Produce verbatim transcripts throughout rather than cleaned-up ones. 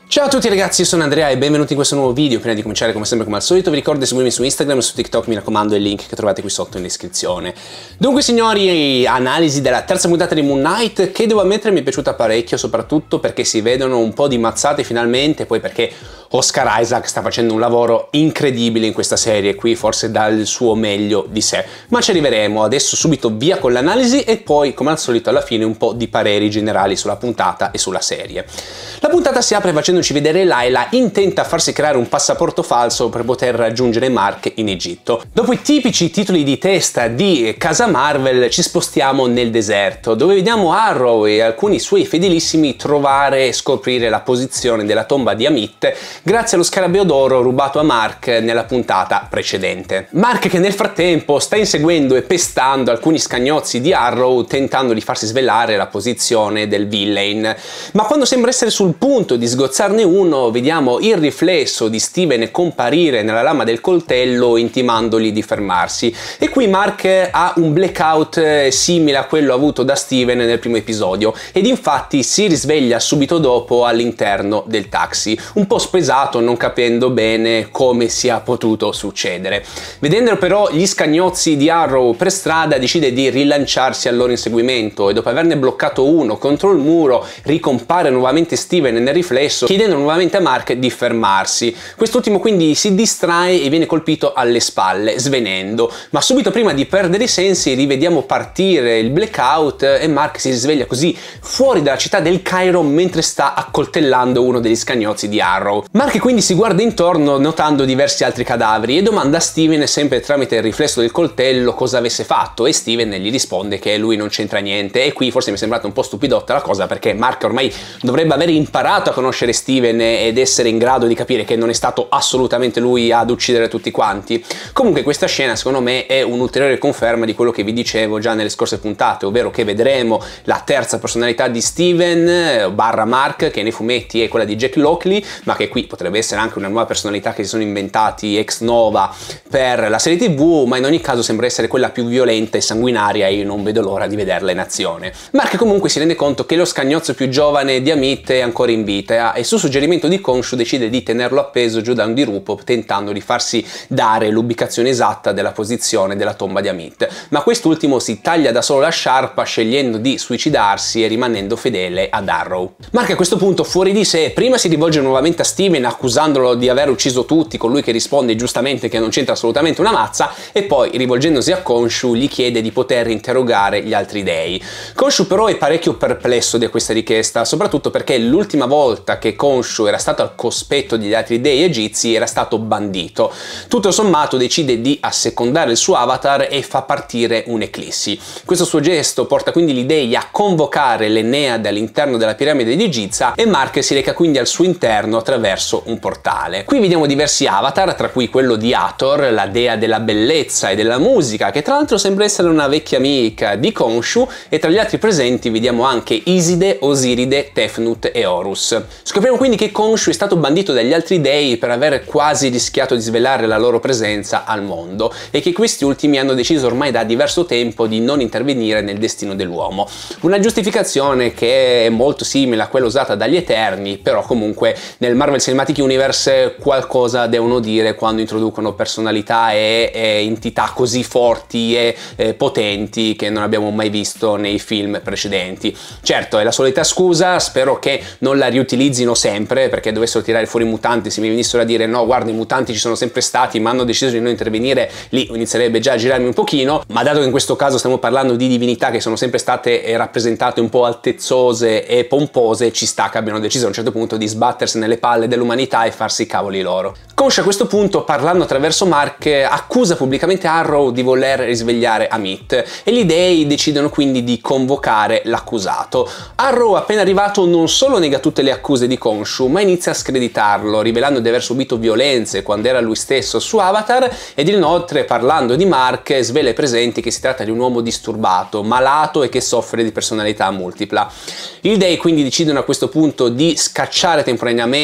Ciao a tutti ragazzi, io sono Andrea e benvenuti in questo nuovo video. Prima di cominciare, come sempre, come al solito, vi ricordo di seguirmi su Instagram e su TikTok, mi raccomando, il link che trovate qui sotto in descrizione. Dunque signori, analisi della terza puntata di Moon Knight, che devo ammettere mi è piaciuta parecchio, soprattutto perché si vedono un po' di mazzate finalmente, poi perché Oscar Isaac sta facendo un lavoro incredibile in questa serie, qui forse dà il suo meglio di sé. Ma ci arriveremo, adesso subito via con l'analisi e poi, come al solito, alla fine un po' di pareri generali sulla puntata e sulla serie. La puntata si apre facendoci vedere Layla intenta a farsi creare un passaporto falso per poter raggiungere Mark in Egitto. Dopo i tipici titoli di testa di casa Marvel ci spostiamo nel deserto, dove vediamo Arrow e alcuni suoi fedelissimi trovare e scoprire la posizione della tomba di Amit grazie allo scarabeo d'oro rubato a Mark nella puntata precedente. Mark che nel frattempo sta inseguendo e pestando alcuni scagnozzi di Arrow tentando di farsi svelare la posizione del villain, ma quando sembra essere sul punto di sgozzarne uno vediamo il riflesso di Steven comparire nella lama del coltello intimandogli di fermarsi, e qui Mark ha un blackout simile a quello avuto da Steven nel primo episodio ed infatti si risveglia subito dopo all'interno del taxi, un po' spesato, non capendo bene come sia potuto succedere. Vedendo però gli scagnozzi di Arrow per strada decide di rilanciarsi al loro inseguimento e dopo averne bloccato uno contro il muro ricompare nuovamente Steven nel riflesso chiedendo nuovamente a Mark di fermarsi. Quest'ultimo quindi si distrae e viene colpito alle spalle svenendo, ma subito prima di perdere i sensi rivediamo partire il blackout e Mark si risveglia così fuori dalla città del Cairo mentre sta accoltellando uno degli scagnozzi di Arrow. Mark quindi si guarda intorno notando diversi altri cadaveri e domanda a Steven, sempre tramite il riflesso del coltello, cosa avesse fatto, e Steven gli risponde che lui non c'entra niente. E qui forse mi è sembrata un po' stupidotta la cosa, perché Mark ormai dovrebbe aver imparato a conoscere Steven ed essere in grado di capire che non è stato assolutamente lui ad uccidere tutti quanti. Comunque questa scena secondo me è un'ulteriore conferma di quello che vi dicevo già nelle scorse puntate, ovvero che vedremo la terza personalità di Steven barra Mark, che nei fumetti è quella di Jack Lockley, ma che qui potrebbe essere anche una nuova personalità che si sono inventati ex nova per la serie tv, ma in ogni caso sembra essere quella più violenta e sanguinaria e io non vedo l'ora di vederla in azione. Mark comunque si rende conto che lo scagnozzo più giovane di Amit è ancora in vita e su suggerimento di Khonshu decide di tenerlo appeso giù da un dirupo tentando di farsi dare l'ubicazione esatta della posizione della tomba di Amit, ma quest'ultimo si taglia da solo la sciarpa scegliendo di suicidarsi e rimanendo fedele ad Arrow. Mark a questo punto fuori di sé prima si rivolge nuovamente a Steven accusandolo di aver ucciso tutti, colui che risponde giustamente che non c'entra assolutamente una mazza, e poi rivolgendosi a Khonshu gli chiede di poter interrogare gli altri dei. Khonshu però è parecchio perplesso di questa richiesta, soprattutto perché l'ultima volta che Khonshu era stato al cospetto degli altri dei egizi era stato bandito. Tutto sommato decide di assecondare il suo avatar e fa partire un'eclissi. Questo suo gesto porta quindi gli dei a convocare l'Enneade all'interno della piramide di Giza e Mark si reca quindi al suo interno attraverso un portale. Qui vediamo diversi avatar, tra cui quello di Hathor, la dea della bellezza e della musica, che tra l'altro sembra essere una vecchia amica di Khonshu, e tra gli altri presenti vediamo anche Iside, Osiride, Tefnut e Horus. Scopriamo quindi che Khonshu è stato bandito dagli altri dei per aver quasi rischiato di svelare la loro presenza al mondo e che questi ultimi hanno deciso ormai da diverso tempo di non intervenire nel destino dell'uomo. Una giustificazione che è molto simile a quella usata dagli Eterni, però comunque nel Marvel Cinematic Universe qualcosa devono dire quando introducono personalità e, e entità così forti e, e potenti che non abbiamo mai visto nei film precedenti. Certo, è la solita scusa, spero che non la riutilizzino sempre, perché dovessero tirare fuori i mutanti, se mi venissero a dire no guarda i mutanti ci sono sempre stati ma hanno deciso di non intervenire, lì inizierebbe già a girarmi un pochino, ma dato che in questo caso stiamo parlando di divinità che sono sempre state rappresentate un po' altezzose e pompose, ci sta che abbiano deciso a un certo punto di sbattersi nelle palle dell'umanità e farsi i cavoli loro. Khonshu a questo punto, parlando attraverso Mark, accusa pubblicamente Arrow di voler risvegliare Amit e gli dei decidono quindi di convocare l'accusato. Arrow appena arrivato non solo nega tutte le accuse di Khonshu ma inizia a screditarlo, rivelando di aver subito violenze quando era lui stesso su Avatar, ed inoltre parlando di Mark svela ai presenti che si tratta di un uomo disturbato, malato e che soffre di personalità multipla. Gli dei quindi decidono a questo punto di scacciare temporaneamente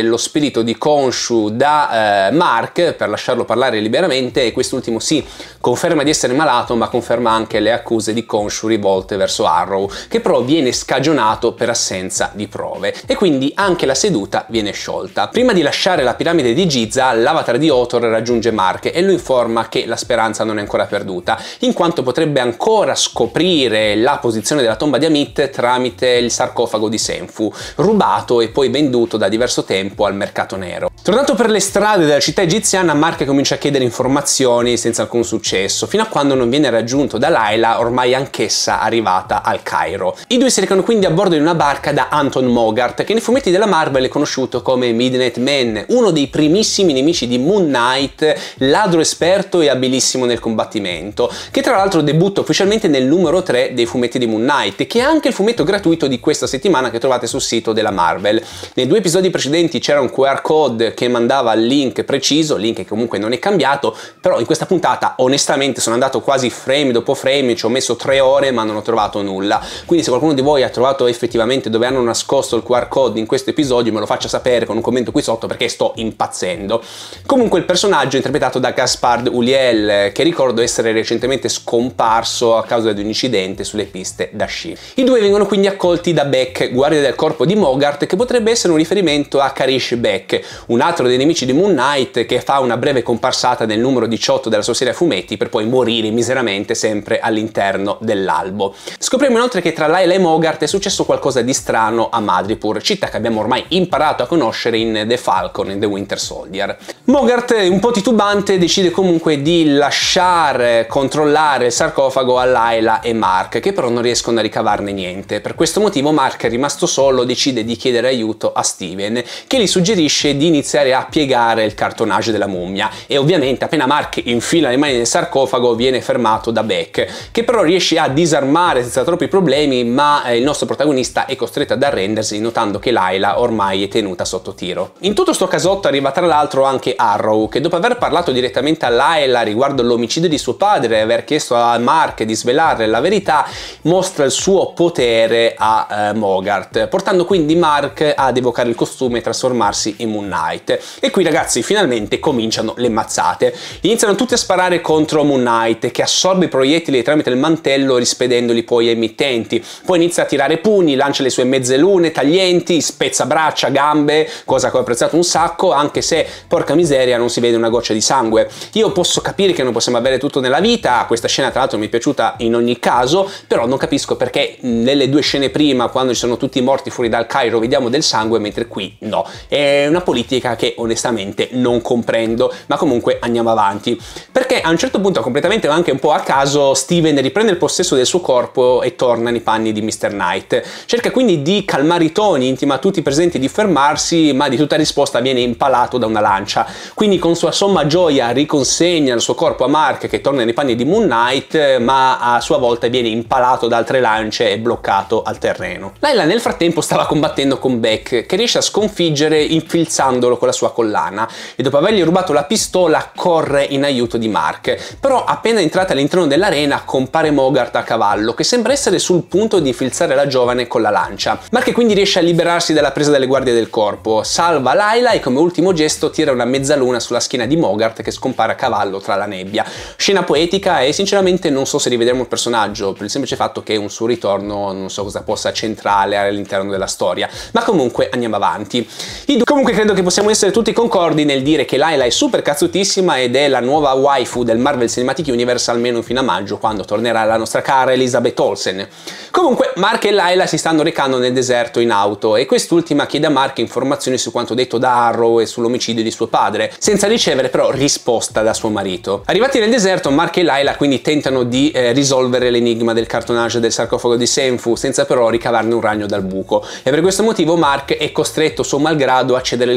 lo spirito di Khonshu da eh, Mark per lasciarlo parlare liberamente, e quest'ultimo sì, conferma di essere malato, ma conferma anche le accuse di Khonshu rivolte verso Arrow, che però viene scagionato per assenza di prove, e quindi anche la seduta viene sciolta. Prima di lasciare la piramide di Giza, l'avatar di Othor raggiunge Mark e lo informa che la speranza non è ancora perduta, in quanto potrebbe ancora scoprire la posizione della tomba di Amit tramite il sarcofago di Senfu, rubato e poi venduto da diverso tempo al mercato nero. Tornato per le strade della città egiziana, Mark comincia a chiedere informazioni senza alcun successo, fino a quando non viene raggiunto da Layla, ormai anch'essa arrivata al Cairo. I due si recano quindi a bordo di una barca da Anton Mogart, che nei fumetti della Marvel è conosciuto come Midnight Man, uno dei primissimi nemici di Moon Knight, ladro esperto e abilissimo nel combattimento, che tra l'altro debutta ufficialmente nel numero tre dei fumetti di Moon Knight, che è anche il fumetto gratuito di questa settimana che trovate sul sito della Marvel. Nei due episodi precedenti c'era un Q R code che mandava il link preciso, link che comunque non è cambiato, però in questa puntata onestamente sono andato quasi frame dopo frame, ci ho messo tre ore ma non ho trovato nulla, quindi se qualcuno di voi ha trovato effettivamente dove hanno nascosto il Q R code in questo episodio me lo faccia sapere con un commento qui sotto, perché sto impazzendo. Comunque il personaggio è interpretato da Gaspard Ulliel, che ricordo essere recentemente scomparso a causa di un incidente sulle piste da sci. I due vengono quindi accolti da Beck, guardia del corpo di Mogart, che potrebbe essere un riferimento a Karish Beck, un altro dei nemici di Moon Knight, che fa una breve comparsata nel numero diciotto della sua serie a fumetti per poi morire miseramente sempre all'interno dell'albo. Scopriamo inoltre che tra Layla e Mogart è successo qualcosa di strano a Madripoor, città che abbiamo ormai imparato a conoscere in The Falcon e The Winter Soldier. Mogart, un po' titubante, decide comunque di lasciare controllare il sarcofago a Layla e Mark, che però non riescono a ricavarne niente. Per questo motivo Mark, rimasto solo, decide di chiedere aiuto a Steven, che gli suggerisce di iniziare a piegare il cartonage della mummia, e ovviamente appena Mark infila le mani nel sarcofago viene fermato da Beck, che però riesce a disarmare senza troppi problemi, ma eh, il nostro protagonista è costretto ad arrendersi notando che Layla ormai è tenuta sotto tiro. In tutto sto casotto arriva tra l'altro anche Arrow, che dopo aver parlato direttamente a Layla riguardo l'omicidio di suo padre e aver chiesto a Mark di svelarle la verità, mostra il suo potere a eh, Mogart, portando quindi Mark ad evocare il costume e trasformarsi in Moon Knight. E qui ragazzi finalmente cominciano le mazzate. Iniziano tutti a sparare contro Moon Knight, che assorbe i proiettili tramite il mantello rispedendoli poi ai mittenti. Poi inizia a tirare pugni, lancia le sue mezze lune taglienti, spezza braccia, gambe, cosa che ho apprezzato un sacco, anche se porca miseria non si vede una goccia di sangue. Io posso capire che non possiamo avere tutto nella vita, questa scena tra l'altro mi è piaciuta in ogni caso, però non capisco perché nelle due scene prima, quando ci sono tutti morti fuori dal Cairo, vediamo del sangue, mentre qui no. È una politica che onestamente non comprendo, ma comunque andiamo avanti. Perché a un certo punto, completamente anche un po' a caso, Steven riprende il possesso del suo corpo e torna nei panni di mister Knight. Cerca quindi di calmare i toni, intima a tutti i presenti di fermarsi, ma di tutta risposta viene impalato da una lancia. Quindi con sua somma gioia riconsegna il suo corpo a Mark, che torna nei panni di Moon Knight, ma a sua volta viene impalato da altre lance e bloccato al terreno. Layla nel frattempo stava combattendo con Beck, che riesce a sconfiggere infilzandolo con la sua collana, e dopo avergli rubato la pistola corre in aiuto di Mark. Però appena entrata all'interno dell'arena compare Mogart a cavallo, che sembra essere sul punto di infilzare la giovane con la lancia. Mark quindi riesce a liberarsi dalla presa delle guardie del corpo, salva Layla e come ultimo gesto tira una mezzaluna sulla schiena di Mogart, che scompare a cavallo tra la nebbia. Scena poetica, e sinceramente non so se rivedremo il personaggio, per il semplice fatto che un suo ritorno non so cosa possa centrale all'interno della storia, ma comunque andiamo avanti. Comunque credo che possiamo essere tutti concordi nel dire che Layla è super cazzutissima ed è la nuova waifu del Marvel Cinematic Universe, almeno fino a maggio, quando tornerà la nostra cara Elizabeth Olsen. Comunque Mark e Layla si stanno recando nel deserto in auto, e quest'ultima chiede a Mark informazioni su quanto detto da Arrow e sull'omicidio di suo padre, senza ricevere però risposta da suo marito. Arrivati nel deserto, Mark e Layla quindi tentano di eh, risolvere l'enigma del cartonage del sarcofago di Senfu, senza però ricavarne un ragno dal buco, e per questo motivo Mark è costretto suo malgrado a cedere il corpo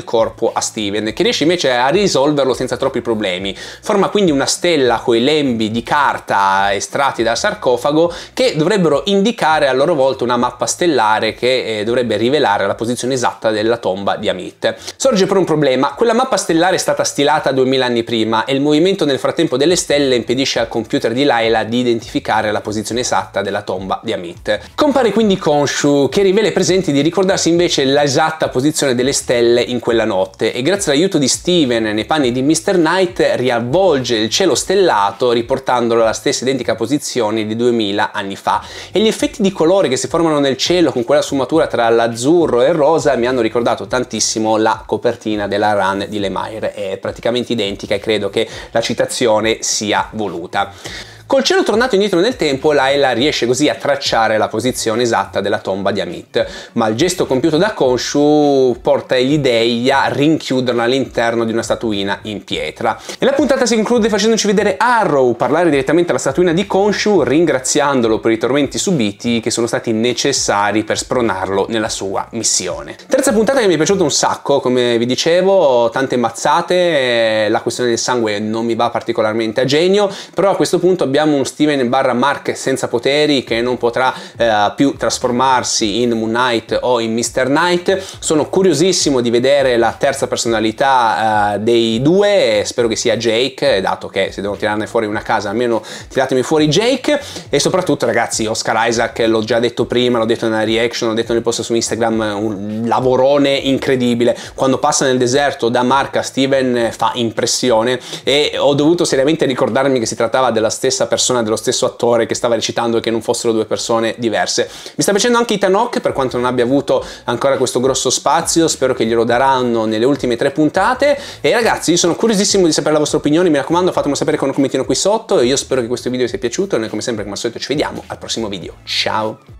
troppo a Steven, che riesce invece a risolverlo senza troppi problemi. Forma quindi una stella con i lembi di carta estratti dal sarcofago che dovrebbero indicare a loro volta una mappa stellare che eh, dovrebbe rivelare la posizione esatta della tomba di Amit. Sorge però un problema: quella mappa stellare è stata stilata duemila anni prima e il movimento nel frattempo delle stelle impedisce al computer di Layla di identificare la posizione esatta della tomba di Amit. Compare quindi Khonshu, che rivela ai presenti di ricordarsi invece l'esatta posizione delle stelle in quella notte, e grazie all'aiuto di Steven nei panni di mister Knight riavvolge il cielo stellato riportandolo alla stessa identica posizione di duemila anni fa. E gli effetti di colore che si formano nel cielo con quella sfumatura tra l'azzurro e il rosa mi hanno ricordato tantissimo la copertina della run di Lemire, è praticamente identica e credo che la citazione sia voluta. Col cielo tornato indietro nel tempo, Layla riesce così a tracciare la posizione esatta della tomba di Amit, ma il gesto compiuto da Khonshu porta gli dei a rinchiuderla all'interno di una statuina in pietra. E la puntata si conclude facendoci vedere Arrow parlare direttamente alla statuina di Khonshu, ringraziandolo per i tormenti subiti che sono stati necessari per spronarlo nella sua missione. Terza puntata che mi è piaciuta un sacco, come vi dicevo, tante mazzate, la questione del sangue non mi va particolarmente a genio, però a questo punto abbiamo uno Steven barra Mark senza poteri che non potrà eh, più trasformarsi in Moon Knight o in mister Knight. Sono curiosissimo di vedere la terza personalità eh, dei due, spero che sia Jake, dato che se devono tirarne fuori una casa almeno tiratemi fuori Jake. E soprattutto ragazzi, Oscar Isaac, l'ho già detto prima, l'ho detto nella reaction, l'ho detto nel post su Instagram, un lavorone incredibile. Quando passa nel deserto da Mark a Steven fa impressione e ho dovuto seriamente ricordarmi che si trattava della stessa persona, dello stesso attore che stava recitando e che non fossero due persone diverse. Mi sta piacendo anche Ethan Hawke, per quanto non abbia avuto ancora questo grosso spazio, spero che glielo daranno nelle ultime tre puntate. E ragazzi, io sono curiosissimo di sapere la vostra opinione, mi raccomando fatemelo sapere con un commentino qui sotto, e io spero che questo video vi sia piaciuto e noi come sempre come al solito ci vediamo al prossimo video. Ciao!